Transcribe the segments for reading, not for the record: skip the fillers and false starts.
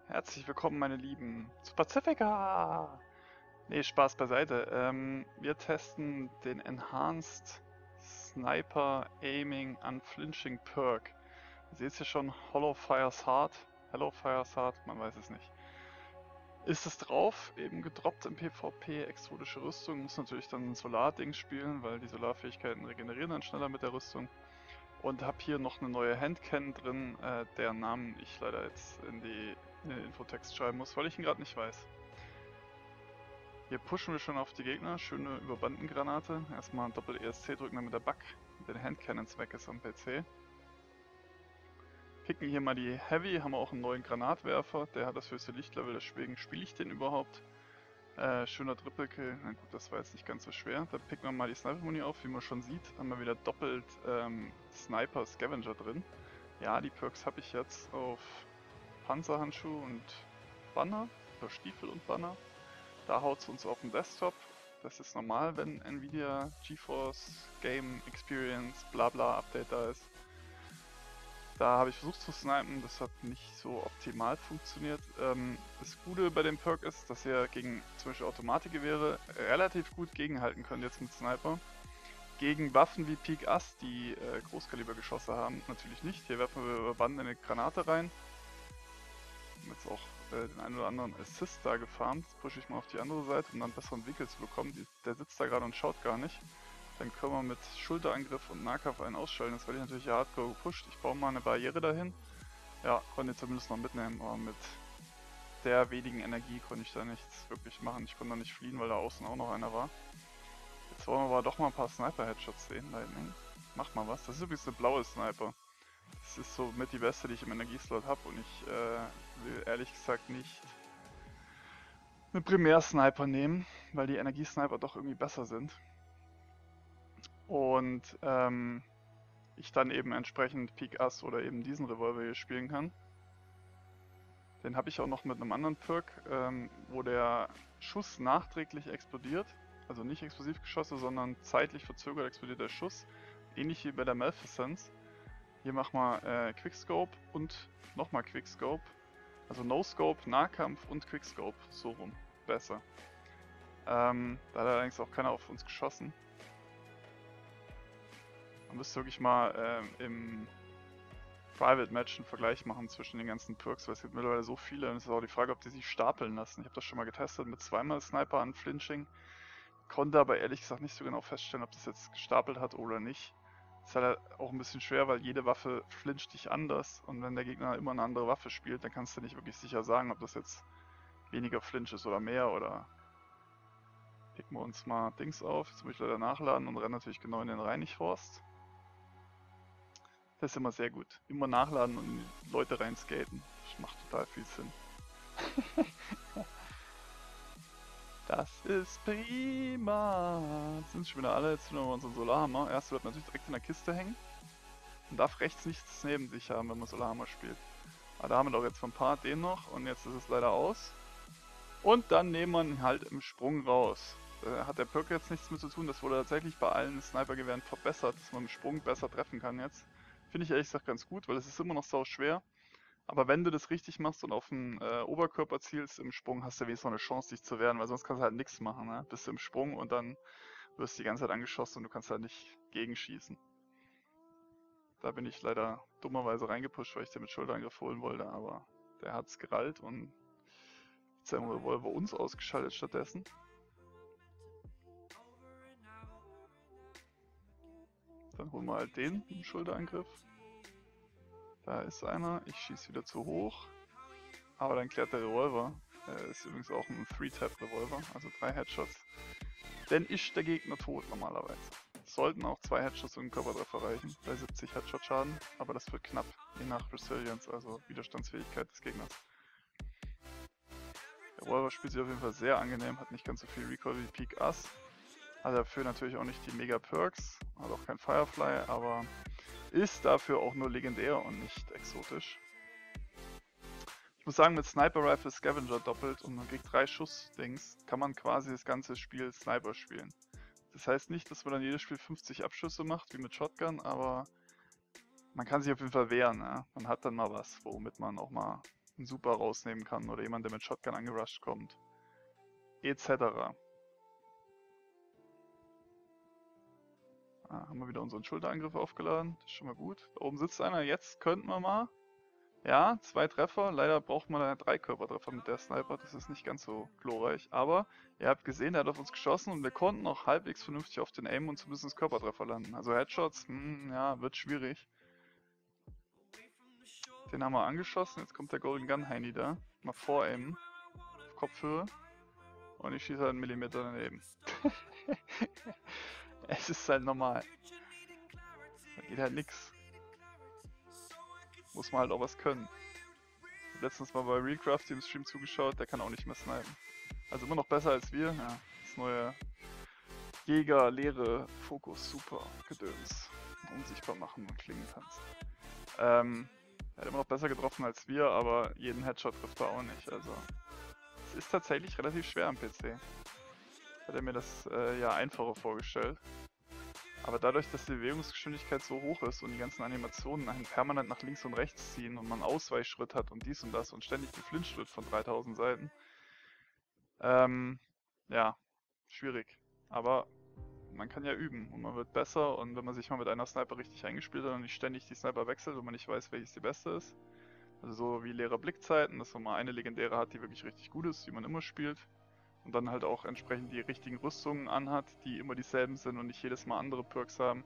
Herzlich willkommen, meine Lieben, zu Pacifica! Nee, Spaß beiseite. Wir testen den Enhanced Sniper Aiming Unflinching Perk. Ihr seht hier schon Hollow Fire's Heart. Hello Fire's Heart, man weiß es nicht. Ist es drauf, eben gedroppt im PvP, exotische Rüstung. Muss natürlich dann ein Solar-Ding spielen, weil die Solarfähigkeiten regenerieren dann schneller mit der Rüstung. Und habe hier noch eine neue Handcannon drin, deren Namen ich leider jetzt in den Infotext schreiben muss, weil ich ihn gerade nicht weiß. Hier pushen wir schon auf die Gegner, schöne Überbandengranate. Erstmal Doppel-ESC drücken, damit der Bug mit den Handcannons weg ist am PC. Picken hier mal die Heavy, haben wir auch einen neuen Granatwerfer, der hat das höchste Lichtlevel, deswegen spiele ich den überhaupt. Schöner Triple-Kill, na gut, das war jetzt nicht ganz so schwer. Dann picken wir mal die Sniper-Muni auf, wie man schon sieht, haben wir wieder doppelt Sniper-Scavenger drin. Ja, die Perks habe ich jetzt auf Panzerhandschuh und Banner, oder Stiefel und Banner. Da haut es uns auf den Desktop. Das ist normal, wenn Nvidia GeForce Game Experience Blabla Update da ist. Da habe ich versucht zu snipen, das hat nicht so optimal funktioniert. Das Gute bei dem Perk ist, dass ihr gegen zum Beispiel Automatikgewehre relativ gut gegenhalten könnt jetzt mit Sniper. Gegen Waffen wie Peak Ass, die Großkalibergeschosse haben, natürlich nicht. Hier werfen wir über Band eine Granate rein. Jetzt auch den einen oder anderen Assist da gefarmt. Jetzt pushe ich mal auf die andere Seite, um dann einen besseren Winkel zu bekommen. Der sitzt da gerade und schaut gar nicht. Dann können wir mit Schulterangriff und Nahkampf einen ausschalten. Das werde ich natürlich hardcore gepusht. Ich baue mal eine Barriere dahin. Ja, konnte ich zumindest noch mitnehmen, aber mit der wenigen Energie konnte ich da nichts wirklich machen. Ich konnte da nicht fliehen, weil da außen auch noch einer war. Jetzt wollen wir aber doch mal ein paar Sniper-Headshots sehen. Lightning. Mach mal was. Das ist übrigens eine blaue Sniper. Das ist so mit die beste, die ich im Energieslot habe und ich will ehrlich gesagt nicht einen Primär-Sniper nehmen, weil die Energiesniper doch irgendwie besser sind. Und ich dann eben entsprechend Peak Ass oder eben diesen Revolver hier spielen kann. Den habe ich auch noch mit einem anderen Perk, wo der Schuss nachträglich explodiert. Also nicht Explosivgeschosse, sondern zeitlich verzögert explodiert der Schuss. Ähnlich wie bei der Maleficence. Hier machen wir Quickscope und nochmal Quickscope. Also No-Scope, Nahkampf und Quickscope. So rum. Besser. Da hat allerdings auch keiner auf uns geschossen. Man müsste wirklich mal im Private Match einen Vergleich machen zwischen den ganzen Perks, weil es gibt mittlerweile so viele und es ist auch die Frage, ob die sich stapeln lassen. Ich habe das schon mal getestet mit zweimal Sniper Unflinching, konnte aber ehrlich gesagt nicht so genau feststellen, ob das jetzt gestapelt hat oder nicht. Ist halt auch ein bisschen schwer, weil jede Waffe flincht dich anders und wenn der Gegner immer eine andere Waffe spielt, dann kannst du nicht wirklich sicher sagen, ob das jetzt weniger Flinch ist oder mehr oder... Picken wir uns mal Dings auf, jetzt muss ich leider nachladen und renne natürlich genau in den Reinigforst. Das ist immer sehr gut. Immer nachladen und in die Leute reinskaten. Das macht total viel Sinn. Das ist prima. Jetzt sind schon wieder alle. Jetzt nehmen wir unseren Solarhammer. Erst wird natürlich direkt in der Kiste hängen. Man darf rechts nichts neben sich haben, wenn man Solarhammer spielt. Aber da haben wir doch jetzt von ein paar den noch und jetzt ist es leider aus. Und dann nehmen wir ihn halt im Sprung raus. Da hat der Perk jetzt nichts mit zu tun. Das wurde tatsächlich bei allen Snipergewehren verbessert, dass man im Sprung besser treffen kann jetzt. Finde ich ehrlich gesagt ganz gut, weil es ist immer noch sau schwer. Aber wenn du das richtig machst und auf den Oberkörper zielst im Sprung, hast du wenigstens noch eine Chance, dich zu wehren, weil sonst kannst du halt nichts machen. Ne? Bist du im Sprung und dann wirst du die ganze Zeit angeschossen und du kannst halt nicht gegenschießen. Da bin ich leider dummerweise reingepusht, weil ich den mit Schulterangriff holen wollte, aber der hat's gerallt und jetzt haben Revolver uns ausgeschaltet stattdessen. Dann holen wir halt den im Schulterangriff. Da ist einer, ich schieße wieder zu hoch. Aber dann klärt der Revolver. Ist übrigens auch ein 3-Tap-Revolver, also 3 Headshots. Dann ist der Gegner tot normalerweise. Sollten auch 2 Headshots und einen Körpertreffer reichen, bei 70 Headshot-Schaden, aber das wird knapp, je nach Resilience, also Widerstandsfähigkeit des Gegners. Der Revolver spielt sich auf jeden Fall sehr angenehm, hat nicht ganz so viel Recoil wie Peak Ass. Hat dafür natürlich auch nicht die Mega Perks, hat auch kein Firefly, aber ist dafür auch nur legendär und nicht exotisch. Ich muss sagen, mit Sniper Rifle Scavenger doppelt und man kriegt 3 Schuss-Dings, kann man quasi das ganze Spiel Sniper spielen. Das heißt nicht, dass man dann jedes Spiel 50 Abschüsse macht, wie mit Shotgun, aber man kann sich auf jeden Fall wehren. Ja? Man hat dann mal was, womit man auch mal einen Super rausnehmen kann oder jemand, der mit Shotgun angerusht kommt. Etc. Haben wir wieder unseren Schulterangriff aufgeladen. Das ist schon mal gut. Da oben sitzt einer. Jetzt könnten wir mal. Ja, 2 Treffer. Leider braucht man da 3 Körpertreffer mit der Sniper. Das ist nicht ganz so glorreich. Aber ihr habt gesehen, der hat auf uns geschossen und wir konnten noch halbwegs vernünftig auf den Aim und zumindest Körpertreffer landen. Also Headshots, ja, wird schwierig. Den haben wir angeschossen. Jetzt kommt der Golden Gun Heini da. Mal voraimen. Auf Kopfhöhe. Und ich schieße halt einen Millimeter daneben. Es ist halt normal. Da geht halt nix. Muss man halt auch was können. Ich hab letztens mal bei Realcraft im Stream zugeschaut, der kann auch nicht mehr snipen. Also immer noch besser als wir. Ja, das neue Jäger, Leere, Fokus, super, Gedöns. Unsichtbar machen und Klingentanz. Er hat immer noch besser getroffen als wir, aber jeden Headshot trifft er auch nicht. Also es ist tatsächlich relativ schwer am PC. Hat er mir das ja einfacher vorgestellt. Aber dadurch, dass die Bewegungsgeschwindigkeit so hoch ist und die ganzen Animationen einen permanent nach links und rechts ziehen und man Ausweichschritt hat und dies und das und ständig geflincht wird von 3000 Seiten, ja, schwierig. Aber man kann ja üben und man wird besser und wenn man sich mal mit einer Sniper richtig eingespielt hat und nicht ständig die Sniper wechselt und man nicht weiß, welches die beste ist, also so wie leere Blickzeiten, dass man mal eine legendäre hat, die wirklich richtig gut ist, die man immer spielt. Und dann halt auch entsprechend die richtigen Rüstungen anhat, die immer dieselben sind und nicht jedes Mal andere Perks haben.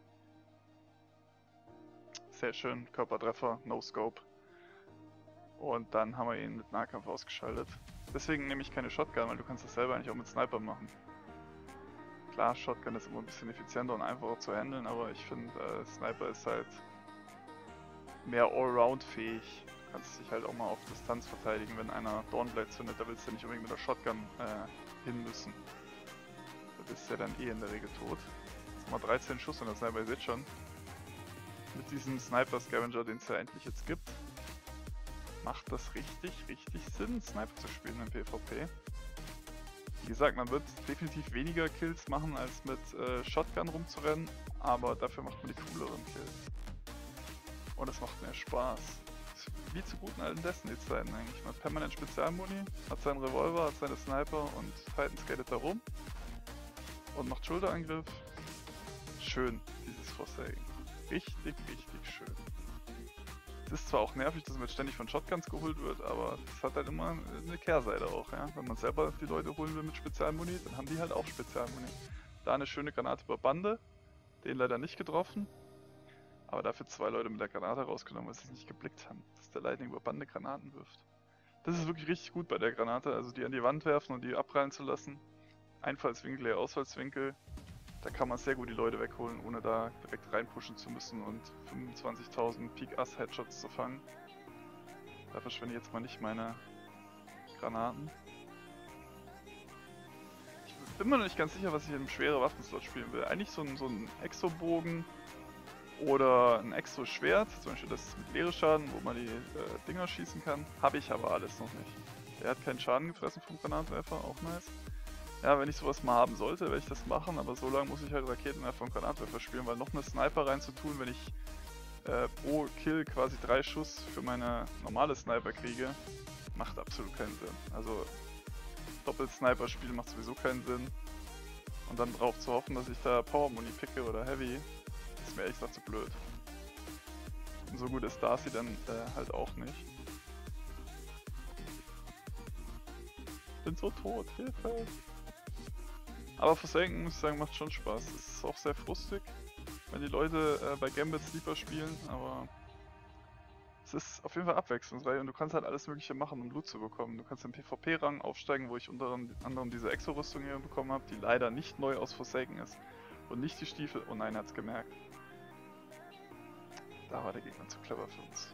Sehr schön, Körpertreffer, No-Scope. Und dann haben wir ihn mit Nahkampf ausgeschaltet. Deswegen nehme ich keine Shotgun, weil du kannst das selber eigentlich auch mit Sniper machen. Klar, Shotgun ist immer ein bisschen effizienter und einfacher zu handeln, aber ich finde, Sniper ist halt mehr Allround fähig. Du kannst dich halt auch mal auf Distanz verteidigen, wenn einer Dawnblade zündet, da willst du nicht unbedingt mit der Shotgun hin müssen. Da bist du ja dann in der Regel tot. Jetzt haben wir 13 Schuss und der Sniper, ihr seht schon. Mit diesem Sniper Scavenger, den es ja endlich jetzt gibt, macht das richtig Sinn, Sniper zu spielen im PvP. Wie gesagt, man wird definitiv weniger Kills machen, als mit Shotgun rumzurennen, aber dafür macht man die cooleren Kills. Und es macht mehr Spaß. Wie zu guten alten Destiny-Zeiten eigentlich. Man hat permanent Spezialmuni, hat seinen Revolver, hat seine Sniper und Titan skatet da rum. Und macht Schulterangriff. Schön, dieses Forsaken. Richtig schön. Es ist zwar auch nervig, dass man jetzt ständig von Shotguns geholt wird, aber es hat halt immer eine Kehrseite auch, ja. Wenn man selber die Leute holen will mit Spezialmuni, dann haben die halt auch Spezialmuni. Da eine schöne Granate über Bande, den leider nicht getroffen. Aber dafür 2 Leute mit der Granate rausgenommen, weil sie es nicht geblickt haben, dass der Lightning über Bande Granaten wirft. Das ist wirklich richtig gut bei der Granate, also die an die Wand werfen und die abprallen zu lassen. Einfallswinkel, Ausfallswinkel, da kann man sehr gut die Leute wegholen, ohne da direkt reinpushen zu müssen und 25.000 Peak-Ass-Headshots zu fangen. Da verschwende ich jetzt mal nicht meine Granaten. Ich bin mir noch nicht ganz sicher, was ich in einem schweren Waffenslot spielen will. Eigentlich so ein Exobogen oder ein Exo-Schwert, zum Beispiel das mit Leere-Schaden, wo man die Dinger schießen kann. Habe ich aber alles noch nicht. Der hat keinen Schaden gefressen vom Granatwerfer, auch nice. Ja, wenn ich sowas mal haben sollte, werde ich das machen, aber so lange muss ich halt Raketenwerfer und Granatwerfer spielen, weil noch eine Sniper reinzutun, wenn ich pro Kill quasi 3 Schuss für meine normale Sniper kriege, macht absolut keinen Sinn. Also Doppel-Sniper-Spiel macht sowieso keinen Sinn. Und dann darauf zu hoffen, dass ich da Power-Muni picke oder Heavy, ist mir ehrlich gesagt zu blöd. Und so gut ist Darcy dann halt auch nicht. Ich bin so tot, Hilfe! Aber Forsaken, muss ich sagen, macht schon Spaß. Es ist auch sehr frustig, wenn die Leute bei Gambit Sleeper spielen, aber es ist auf jeden Fall abwechslungsreich und du kannst halt alles mögliche machen, um Loot zu bekommen. Du kannst im PvP-Rang aufsteigen, wo ich unter anderem diese Exo-Rüstung hier bekommen habe, die leider nicht neu aus Forsaken ist. Und nicht die Stiefel. Oh nein, er hat's gemerkt. Da war der Gegner zu clever für uns.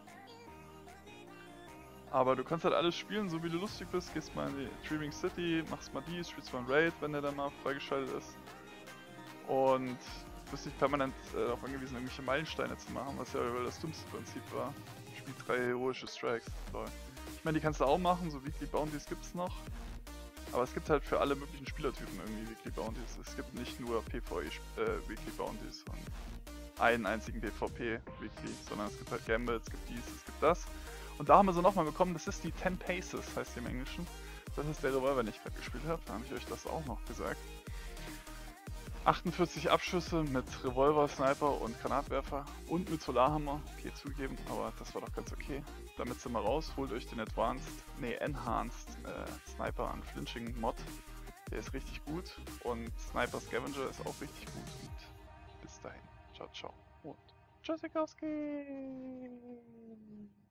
Aber du kannst halt alles spielen, so wie du lustig bist. Gehst mal in die Dreaming City, machst mal dies, spielst mal ein Raid, wenn der dann mal freigeschaltet ist. Und bist nicht permanent darauf angewiesen, irgendwelche Meilensteine zu machen, was ja das dümmste Prinzip war. Spiel 3 heroische Strikes. Toll. Ich meine, die kannst du auch machen, so Weekly Bounties gibt's noch. Aber es gibt halt für alle möglichen Spielertypen irgendwie Weekly Bounties. Es gibt nicht nur PvE Weekly Bounties und einen einzigen PvP Weekly, sondern es gibt halt Gambit, es gibt dies, es gibt das. Und da haben wir sie nochmal bekommen, das ist die 10 Paces, heißt die im Englischen. Das ist der Revolver, den ich gerade gespielt habe, da habe ich euch das auch noch gesagt. 48 Abschüsse mit Revolver, Sniper und Granatwerfer und mit Solarhammer. Okay, zugeben, aber das war doch ganz okay. Damit sind wir raus, holt euch den Enhanced Sniper an Flinching Mod. Der ist richtig gut und Sniper Scavenger ist auch richtig gut. Und bis dahin, ciao, ciao und Tschüssikowski!